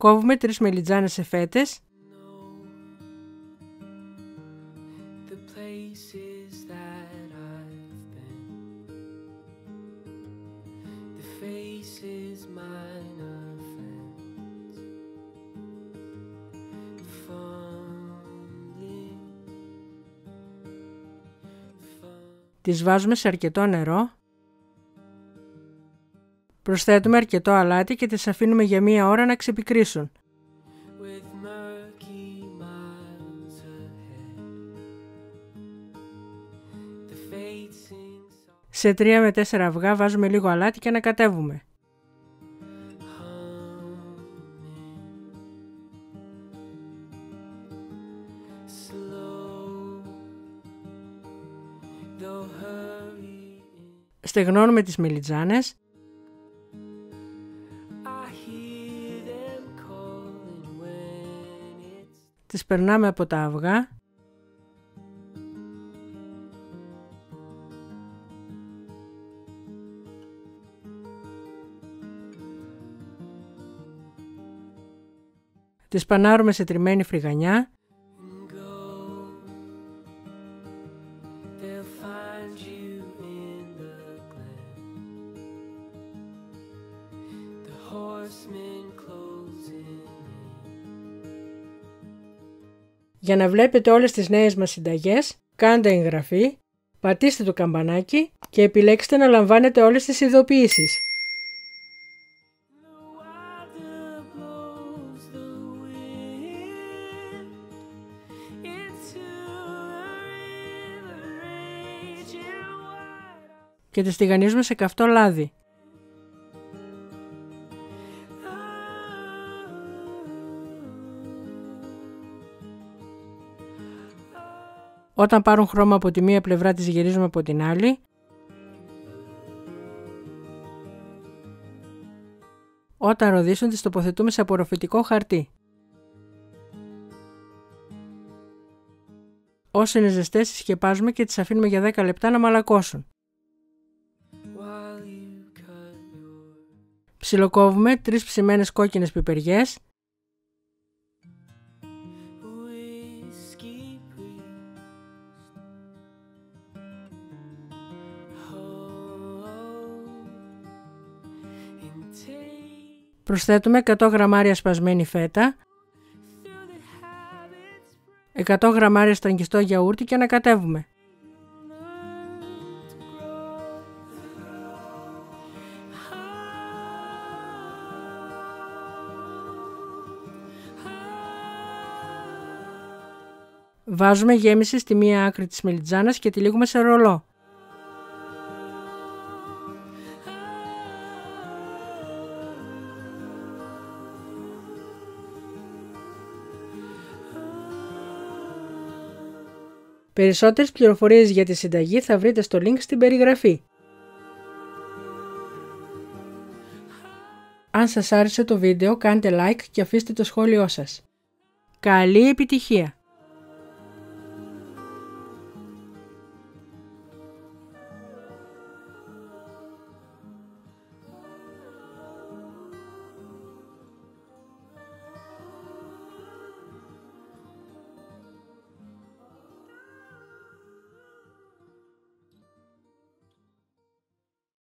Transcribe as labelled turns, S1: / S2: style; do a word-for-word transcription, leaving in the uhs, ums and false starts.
S1: Κόβουμε τρεις μελιτζάνες σε φέτες. Τις βάζουμε σε αρκετό νερό. Προσθέτουμε αρκετό αλάτι και τις αφήνουμε για μία ώρα να ξεπικρίσουν. Σε τρία με τέσσερα αυγά βάζουμε λίγο αλάτι και ανακατεύουμε. Στεγνώνουμε τις μελιτζάνες. Τις περνάμε από τα αυγά. Τις πανάρουμε σε τριμμένη φρυγανιά. Για να βλέπετε όλες τις νέες μας συνταγές, κάντε εγγραφή, πατήστε το καμπανάκι και επιλέξτε να λαμβάνετε όλες τις ειδοποιήσεις. Και τις τηγανίζουμε σε καυτό λάδι. Όταν πάρουν χρώμα από τη μία πλευρά τις γυρίζουμε από την άλλη. Όταν ροδίσουν τις τοποθετούμε σε απορροφητικό χαρτί. Όσο είναι ζεστές τις σκεπάζουμε και τις αφήνουμε για δέκα λεπτά να μαλακώσουν. Ψιλοκόβουμε τρεις ψημένες κόκκινες πιπεριές. Προσθέτουμε εκατό γραμμάρια σπασμένη φέτα, εκατό γραμμάρια στραγγιστό γιαούρτι και ανακατεύουμε. Βάζουμε γέμιση στη μία άκρη της μελιτζάνας και τυλίγουμε σε ρολό. Περισσότερες πληροφορίες για τη συνταγή θα βρείτε στο link στην περιγραφή. Αν σας άρεσε το βίντεο κάντε like και αφήστε το σχόλιο σας. Καλή επιτυχία!